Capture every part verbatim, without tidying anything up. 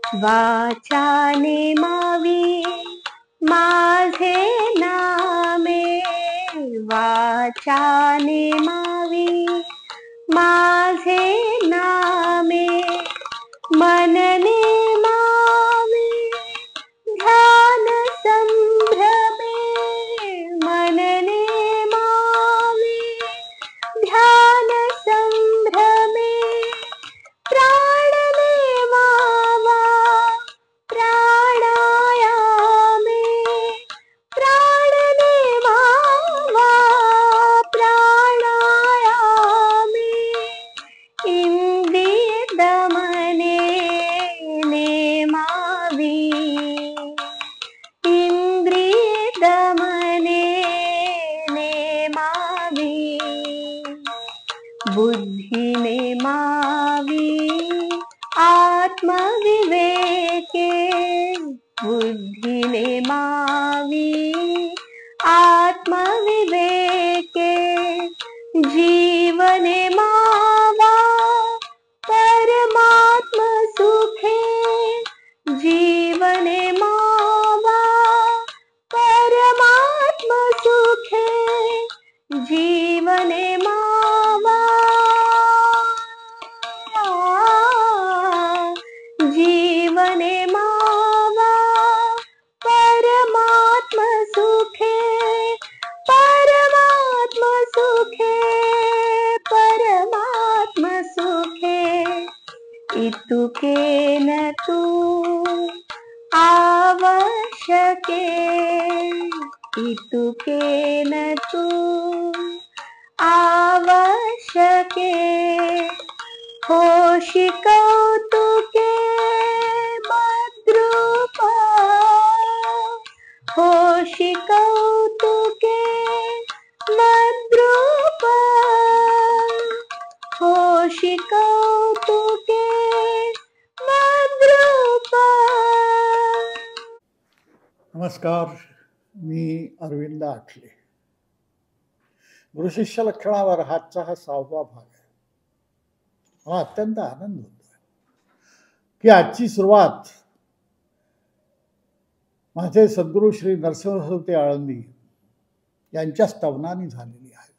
वाचा नेमावी माझे नामे, वाचा नेमावी माझे नामे, मन नेमावे ध्यान संभ्रमे, मन नेमावे ध्यान संभ्रमे, प्राण नेमावा प्राणायामे, प्राण नेमावा प्राणायामे, इंद्रिय दमने नेमावी, इंद्रिय दमने नेमावी, बुद्धि नेमावी आत्मविवेके, बुद्धि नेमावी आत्मविवेके, जीव नेमावा परमात्म सुखे, जीव नेमावा परमात्म सुखे, जीव नेमावा जीव नेमावा परमात्म सुखे, परमात्म सुखे, परमात्म सुखे, इतुके न तू आवश्यके, इतुके न तू आवश्यके, होशी कौतुके मद्रूप, होशी कौतुके मद्रूप, होशी कौतुके मद्रूप. नमस्कार, मी अरविंद आठले. गुरुशिष्य लक्षणावर हातचा हा सहावा भाग आहे. मला अत्यंत आनंद होतो की आजची सुरुवात माझे सद्गुरू श्री नरसिंहसुते आळंदी यांच्या स्तवनाने झालेली आहे.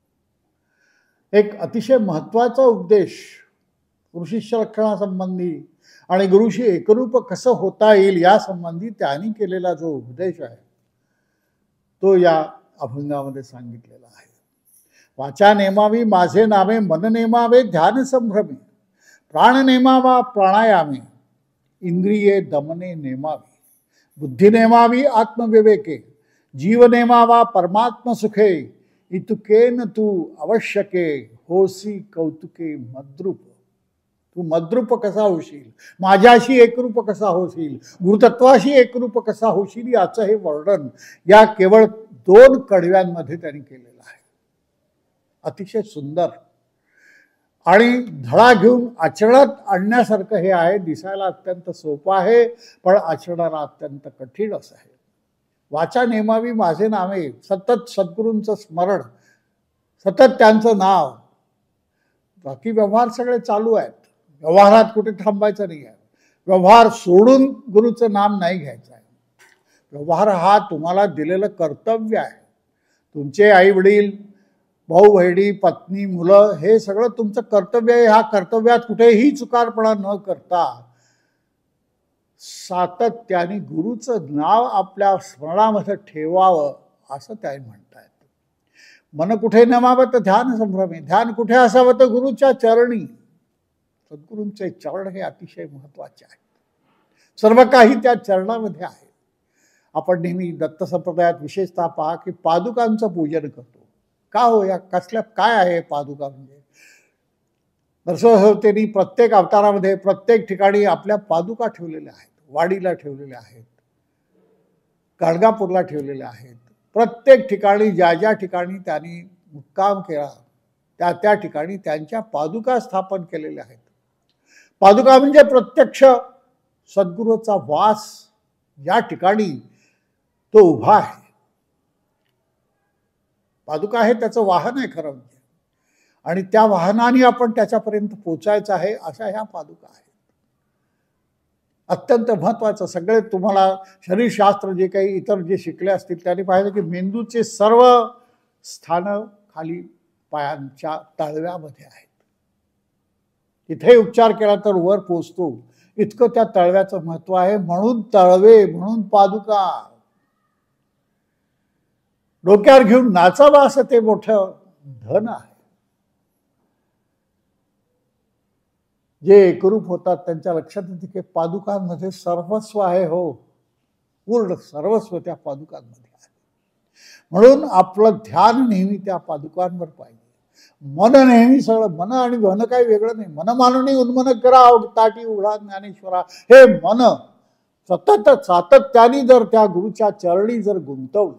एक अतिशय महत्त्वाचा उपदेश गुरुशिष्य लक्षणासंबंधी आणि गुरुशी एकरूप कसं होता येईल या संबंधी त्यांनी केलेला जो उपदेश आहे तो या अभंगामध्ये सांगितलेला आहे. वाचा नेमावी माझे नामे, मन नेमावे ध्यान संभ्रमे, प्राण नेमावा प्राणायामे, इंद्रिये दमने नेमावी, बुद्धी नेमावी आत्मविवेके, जीव नेमावा परमात्म सुखे, इतुकेन तू आवश्यके, होसी कौतुके मद्रूप. तू मद्रूप कसा होशील, माझ्याशी एकरूप कसा होशील, गुरुतत्वाशी एकरूप कसा होशील याचं हे वर्णन या केवळ दोन कडव्यांमध्ये त्यांनी केलेलं आहे. अतिशय सुंदर आणि धडा घेऊन आचरणात आणण्यासारखं हे आहे. दिसायला अत्यंत सोपं आहे पण आचरणाला अत्यंत कठीण असं आहे. वाचा नेमावी माझे नामे, सतत सद्गुरूंचं स्मरण, सतत त्यांचं नाव. बाकी व्यवहार सगळे चालू आहेत, व्यवहारात कुठे थांबायचं नाही आहे. व्यवहार सोडून गुरुचं नाम नाही घ्यायचं आहे. व्यवहार हा तुम्हाला दिलेलं कर्तव्य आहे. तुमचे आई वडील, भाऊ बहिणी, पत्नी, मुलं हे सगळं तुमचं कर्तव्य आहे. ह्या कर्तव्यात कुठेही चुकारपणा न करता सातत्याने गुरुचं नाव आपल्या स्मरणामध्ये ठेवावं असं त्याने म्हणतायत. मन कुठे नमावं तर ध्यान संभ्रमे, ध्यान कुठे असावं तर गुरुच्या चरणी. सद्गुरूंचे चरण हे अतिशय महत्त्वाचे आहेत. सर्व काही त्या चरणामध्ये आहे. आपण नेहमी दत्त संप्रदायात विशेषतः पहा की पादुकांचं पूजन करतो. का हो, या कसल्या काय आहे पादुका म्हणजे? नरसिंहदेवांनी प्रत्येक अवतारामध्ये प्रत्येक ठिकाणी आपल्या पादुका ठेवलेल्या आहेत. वाडीला ठेवलेल्या आहेत, गाणगापूरला ठेवलेल्या आहेत. प्रत्येक ठिकाणी ज्या ज्या ठिकाणी त्यांनी मुक्काम केला त्या त्या ठिकाणी त्यांच्या पादुका स्थापन केलेल्या आहेत. पादुका म्हणजे प्रत्यक्ष सद्गुरूचा वास या ठिकाणी तो उभा आहे. पादुका हे त्याचं वाहन आहे खरं म्हणजे, आणि त्या वाहनाने आपण त्याच्यापर्यंत पोचायचं आहे. अशा ह्या पादुका आहेत. अत्यंत महत्त्वाचं. सगळे तुम्हाला शरीरशास्त्र जे काही इतर जे शिकले असतील त्यांनी पाहिलं की मेंदूचे सर्व स्थानं खाली पायांच्या तळव्यामध्ये आहेत. तिथे उपचार केला तर वर पोचतो, इतकं त्या तळव्याचं महत्व आहे. म्हणून तळवे, म्हणून पादुका. डोक्यावर घेऊन नाचावं असं ते मोठं धन आहे. जे एकरूप होतात त्यांच्या लक्षात येते की पादुकांमध्ये सर्वस्व आहे. हो, पूर्ण सर्वस्व त्या पादुकांमध्ये आहे. म्हणून आपलं ध्यान नेहमी त्या पादुकांवर पाहिजे. मन नेहमी सगळं, मन आणि मन काही वेगळं नाही. मन मानुनी उन्मन करा ताटी उघडा ज्ञानेश्वरा. हे मन सतत सातत्याने जर त्या गुरुच्या चरणी जर गुंतवलं,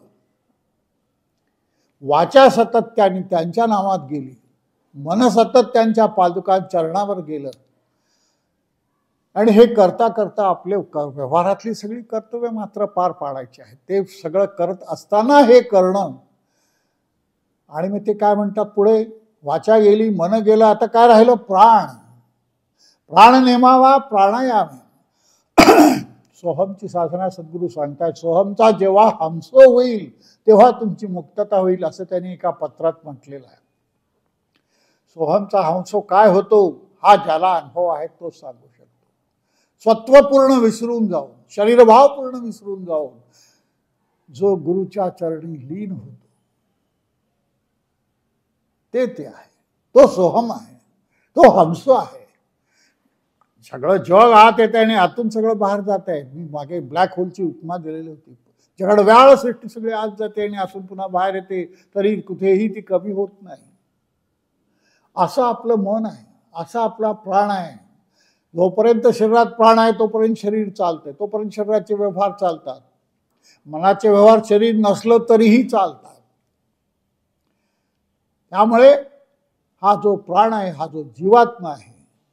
वाचा सतत त्यांनी त्यांच्या नावात गेली, मन सतत त्यांच्या पादुका चरणावर गेलं, आणि हे करता करता आपले व्यवहारातली सगळी कर्तव्य मात्र पार पाडायची आहेत. ते सगळं करत असताना हे करणं. आणि मग ते काय म्हणतात पुढे, वाचा गेली, मन गेलं, आता काय राहिलं, प्राण. प्राण नेमावा प्राणायाम. सोहमची साधना सद्गुरू सांगतायत. सोहमचा जेव्हा हमसो होईल तेव्हा तुमची मुक्तता होईल, असं त्यांनी एका पत्रात म्हटलेलं आहे. सोहमचा हंसो काय होतो हा ज्याला अनुभव आहे तो सांगू शकतो. सत्वपूर्ण विसरून जाऊन, शरीरभाव पूर्ण विसरून जाऊन जो गुरुच्या चरणी लीन होतो ते ते आहे. तो सोहम आहे, तो हंसो आहे. सगळं जग आत येत आहे आणि आतून सगळं बाहेर जात आहे. मी मागे ब्लॅक होलची उपमा दिलेली होती. जगड व्याळ सृष्टी सगळी आत जाते आणि आतून पुन्हा बाहेर येते, तरी कुठेही ती कमी होत नाही. असं आपलं मन आहे, असा आपला प्राण आहे. जोपर्यंत शरीरात प्राण आहे तोपर्यंत शरीर चालते, तोपर्यंत शरीराचे व्यवहार चालतात. मनाचे व्यवहार शरीर नसलं तरीही चालतात. त्यामुळे हा जो प्राण आहे, हा जो जीवात्मा आहे,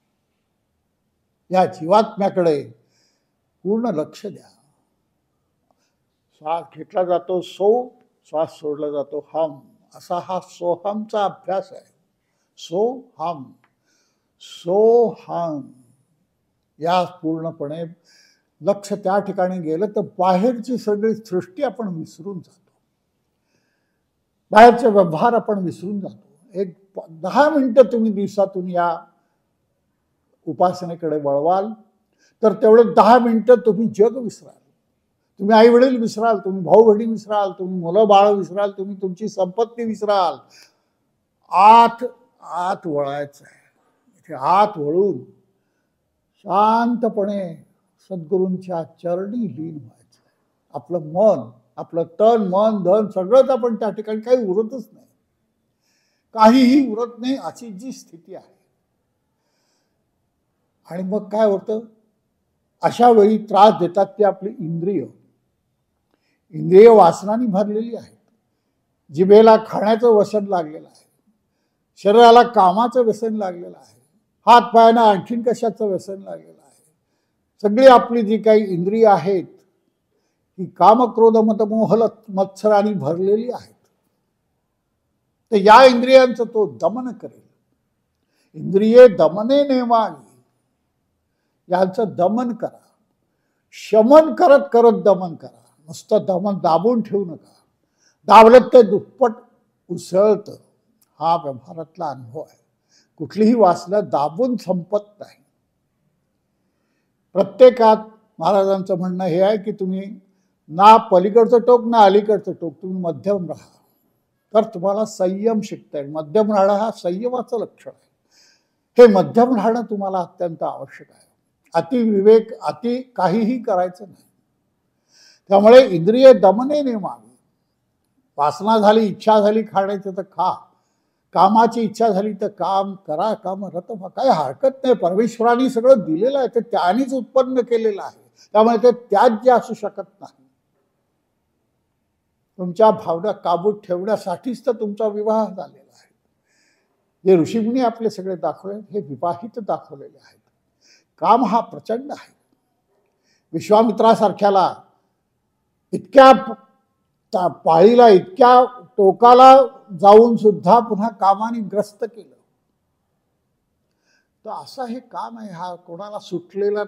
या जीवात्म्याकडे पूर्ण लक्ष द्या. श्वास घेतला जातो सो, श्वास सोडला जातो हम, असा हा सोहमचा अभ्यास आहे. सो हम, सो हम, या पूर्णपणे लक्ष त्या ठिकाणी गेलं तर बाहेरची सगळी सृष्टी आपण विसरून जातो. बाहेरचे व्यवहार आपण विसरून जातो. एक दहा मिनिटं तुम्ही दिवसातून या उपासनेकडे वळवाल तर तेवढे दहा मिनिटं तुम्ही जग विसराल, तुम्ही आई वडील विसराल, तुम्ही भाऊ बहीण विसराल, तुम्ही मुलं बाळ विसराल, तुम्ही तुमची संपत्ती विसराल. आत आत वळायचं आहे. इथे आत वळून शांतपणे सद्गुरूंच्या चरणी लीन व्हायचं आहे. आपलं मन, आपलं तन मन धन सगळंच आपण त्या ठिकाणी, काही उरतच नाही, काहीही उरत नाही, अशी जी स्थिती आहे. आणि मग काय होतं, अशा वेळी त्रास देतात ते आपली इंद्रिय. इंद्रिय वासनांनी भरलेली आहेत. जिभेला खाण्याचं व्यसन लागलेलं आहे, शरीराला कामाचं व्यसन लागलेलं आहे, हात पायांना आणखीन कशाचं व्यसन लागलेलं आहे. सगळी आपली जी काही इंद्रिय आहेत ही काम क्रोध मद मोह मत्सराने भरलेली आहेत. तर या इंद्रियांचं तो दमन करेल. इंद्रिये दमने नेमावी, यांचं दमन करा. शमन करत करत दमन करा. नुसतं दमन दाबून ठेवू नका. दाबलं ते दुप्पट उसळतं. हा व्यवहारातला अनुभव आहे. कुठलीही वासना दाबून संपत नाही. प्रत्येकात महाराजांचं म्हणणं हे आहे की तुम्ही ना पलीकडचं टोक ना अलीकडचं टोक, तुम्ही मध्यम राहा, तर तुम्हाला संयम शिकता येईल. मध्यम राहणं हा संयमाचं लक्षण आहे. हे मध्यम राहणं तुम्हाला अत्यंत आवश्यक आहे. अति विवेक, अति काहीही करायचं नाही. त्यामुळे इंद्रिय दमने नेमावी. वासना झाली, इच्छा झाली खाण्याची तर खा, कामाची इच्छा झाली तर काम करा, काम रत व्हा, काही हरकत नाही. परमेश्वराने सगळं दिलेलं आहे, ते त्यानेच उत्पन्न केलेलं आहे. त्यामुळे ते त्याज्य असू शकत नाही. तुमच्या भावना काबूत ठेवण्यासाठीच तर तुमचा विवाह झालेला आहे. जे ऋषीमुनी आपले सगळे दाखवले हे विवाहित दाखवलेले आहेत. काम हा प्रचंड आहे. विश्वामित्रासारख्याला इतक्या पाळीला, इतक्या टोकाला जाऊन सुद्धा पुन्हा कामाने ग्रस्त केलं. तर असं हे काम आहे, हा कोणाला सुटलेला नाही.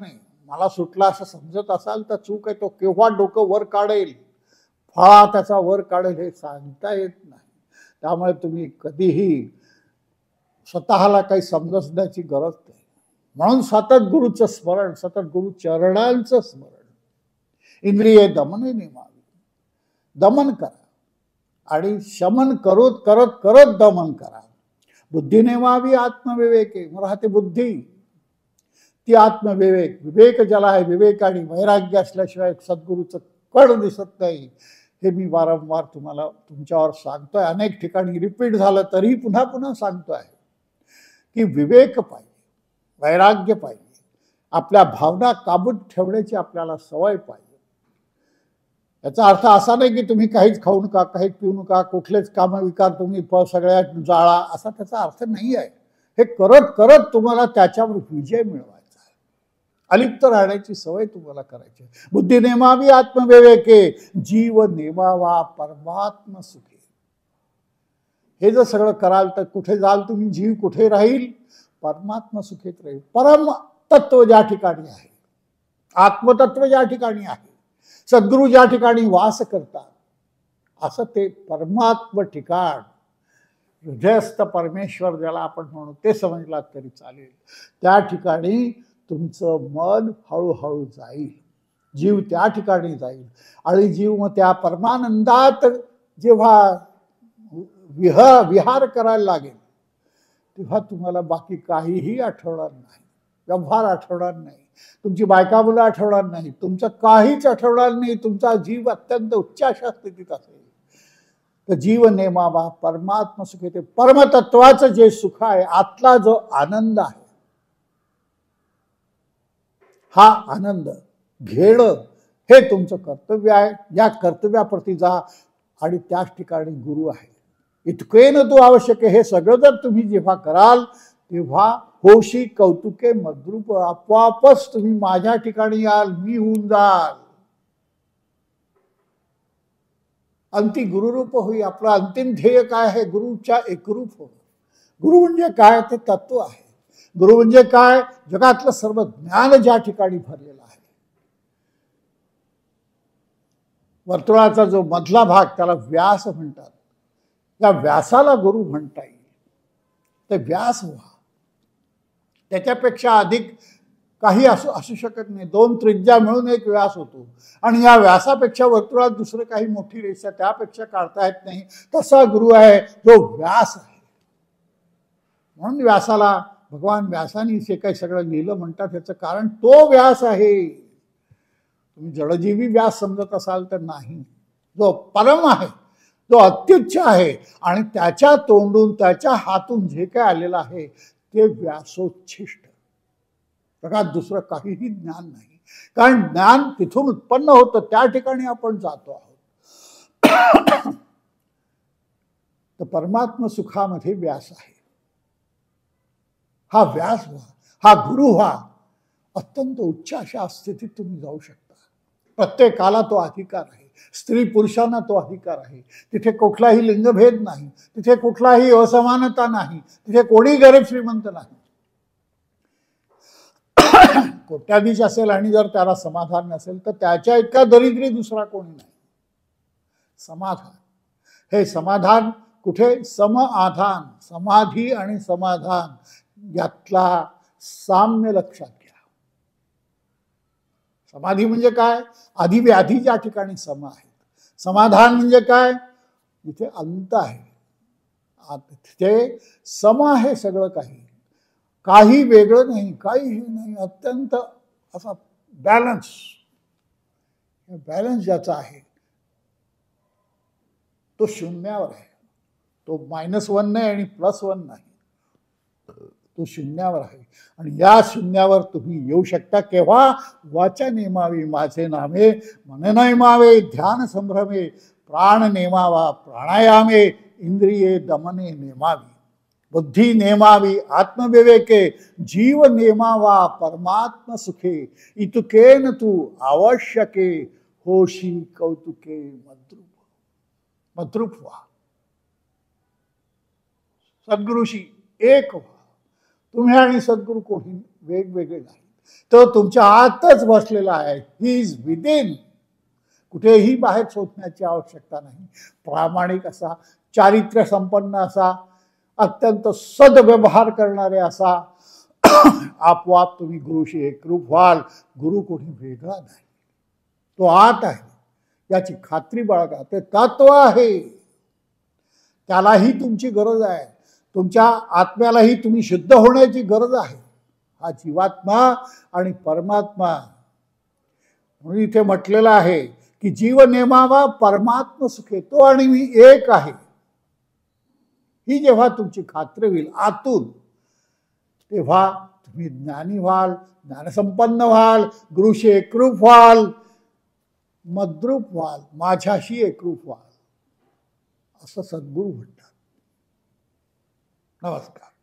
मला सुटला असं समजत असाल तर चूक आहे. तो केव्हा डोकं वर काढेल, फळा त्याचा वर काढेल हे सांगता येत नाही. त्यामुळे तुम्ही कधीही स्वतःला काही समजण्याची गरज नाही. म्हणून सतत गुरुचं स्मरण, सतत गुरु चरणांचं स्मरण. इंद्रिये दमने नेमावी, दमन करा आणि शमन करोत करत करत दमन करा. बुद्धी नेमावी आत्मविवेके, मग राहते बुद्धी ती आत्मविवेक. विवेक ज्याला आहे, विवेक आणि वैराग्य असल्याशिवाय सद्गुरूचं कड दिसत नाही. हे मी वारंवार तुम्हाला तुमच्यावर सांगतोय. अनेक ठिकाणी रिपीट झालं तरी पुन्हा पुन्हा सांगतोय की विवेक पाहिजे, वैराग्य पाहिजे, आपल्या भावना काबूत ठेवण्याची आपल्याला सवय पाहिजे. याचा अर्थ असा नाही की तुम्ही काहीच खाऊ नका, काहीच पिऊ नका, कुठलेच कामविकार तुम्ही सगळ्या जाळा, असा त्याचा अर्थ नाही आहे. हे करत करत तुम्हाला त्याच्यावर विजय मिळवायचा आहे. अलिप्त राहण्याची सवय तुम्हाला करायची आहे. बुद्धी नेमावी आत्मविवेके, जीव नेमावा परमात्म सुखे. हे जर सगळं कराल तर कुठे जाल तुम्ही, जीव कुठे राहील, परमात्मा सुखेत राहील. परम तत्व ज्या ठिकाणी आहे, आत्मतत्व ज्या ठिकाणी आहे, सद्गुरू ज्या ठिकाणी वास करतात, असं ते परमात्म ठिकाण, हृदयस्थ परमेश्वर ज्याला आपण म्हणू ते समजलात तरी चालेल. त्या ठिकाणी तुमचं मन हळूहळू जाईल, जीव त्या ठिकाणी जाईल आणि जीव मग त्या परमानंदात जेव्हा विह विहार करायला लागेल तेव्हा तुम्हाला बाकी काहीही आठवणार नाही, व्यवहार आठवणार नाही, तुमची बायका मुलं आठवणार नाही, तुमचं काहीच आठवणार नाही. तुमचा जीव अत्यंत उच्च अशा स्थितीत असेल. तर जीव नेमावा परमात्म सुख येते. परमतत्वाचं जे सुख आहे, आतला जो आनंद आहे, हा आनंद घेणं हे तुमचं कर्तव्य आहे. या कर्तव्याप्रती जा आणि त्याच ठिकाणी गुरु आहे. इतकेन तू आवश्यक आहे. हे सगळं जर तुम्ही जेव्हा कराल तेव्हा होशी कौतुके मद्रूप, आपोआपच तुम्ही माझ्या ठिकाणी याल, मी होऊन जाल, अंती गुरुरूप होई. आपलं अंतिम ध्येय काय आहे, गुरुच्या एकरूप होणं. गुरु म्हणजे काय, ते तत्व आहे. गुरु म्हणजे काय, जगातलं सर्व ज्ञान ज्या ठिकाणी भरलेलं आहे. वर्तुळाचा जो मधला भाग त्याला व्यास म्हणतात. या व्यासाला गुरु म्हणता येईल. ते व्यास व्हा, त्याच्यापेक्षा अधिक काही असू असू शकत नाही. दोन त्रिज्या मिळून एक व्यास होतो आणि या व्यासापेक्षा वर्तुळात दुसरं काही मोठी रेषा त्यापेक्षा काढता येत नाही. तसा गुरु आहे जो व्यास आहे. म्हणून व्यासाला भगवान व्यासानी जे काही सगळं लिहिलं म्हणतात त्याचं कारण तो व्यास आहे. तुम्ही जडजीवी व्यास समजत असाल तर नाही. जो परम आहे, जो अत्युच्च आहे आणि त्याच्या तोंडून त्याच्या हातून जे काय आलेलं आहे ते व्यासोच्छिष्ट. जगात दुसरं काहीही ज्ञान नाही. कारण ज्ञान तिथून उत्पन्न होतं, त्या ठिकाणी आपण जातो आहोत. तर परमात्म सुखामध्ये व्यास आहे. हा व्यास व्हा, हा गुरु व्हा. अत्यंत उच्च अशा स्थितीत तुम्ही जाऊ शकता. प्रत्येकाला तो अधिकार आहे. स्त्री पुरुषांना तो अधिकार आहे. तिथे कुठलाही लिंगभेद नाही, तिथे कुठलाही असमानता नाही, तिथे कोणी गरीब श्रीमंत नाही. कोट्याधीश असेल आणि जर त्याला समाधान नसेल तर त्याच्या इतका दरिद्री दुसरा कोणी नाही. समाधान, हे समाधान कुठे, समाधान, समाधी आणि समाधान यातला साम्य लक्षात घ्या. समाधी म्हणजे काय, आधी व्याधी ज्या ठिकाणी सम आहेत. समाधान म्हणजे काय, जिथे अंत आहे, तिथे सम आहे सगळं काही, काही वेगळं नाही, काहीही नाही, अत्यंत असा बॅलन्स. बॅलन्स ज्याचा आहे तो शून्यावर आहे. तो मायनस वन नाही आणि प्लस वन नाही, तो शून्यावर आहे. आणि या शून्यावर तुम्ही येऊ शकता केव्हा, वाचा नेमावी माझे नामे, मन नेमावे ध्यान संभ्रमे, प्राण नेमावा प्राणायामे, इंद्रिये दमने नेमावी, बुद्धी नेमावी आत्मविवेके, जीव नेमावा परमात्म सुखे, इतुकेन तू आवश्यके होशी कौतुके मद्रूप. मद्रूप व्हा, सद्गुरुशी एक व्हा. तुम्ही आणि सद्गुरू कोणी वेगवेगळे नाही. तो तुमच्या आतच बसलेला आहे. He is within. कुठेही बाहेर शोधण्याची आवश्यकता नाही. प्रामाणिक असा, चारित्र्य संपन्न असा, अत्यंत सद्व्यवहार करणारे असा, आपोआप तुम्ही गुरुशी एकरूप व्हाल. गुरु कोणी वेगळा नाही, तो आत आहे. याची खात्री बाळगा. ते तत्व आहे, त्यालाही तुमची गरज आहे. तुमच्या आत्म्यालाही तुम्ही शुद्ध होण्याची गरज आहे. हा जीवात्मा आणि परमात्मा. म्हणून इथे म्हटलेलं आहे की जीव नेमावा परमात्म सुखे, तो आणि मी एक आहे. ही जेव्हा तुमची खात्री होईल आतून, तेव्हा तुम्ही ज्ञानी व्हाल, ज्ञानसंपन्न व्हाल, गुरुशी एकरूप व्हाल, मद्रूप व्हाल, माझ्याशी एकरूप व्हाल, असं सद्गुरू म्हणतात. नमस्कार.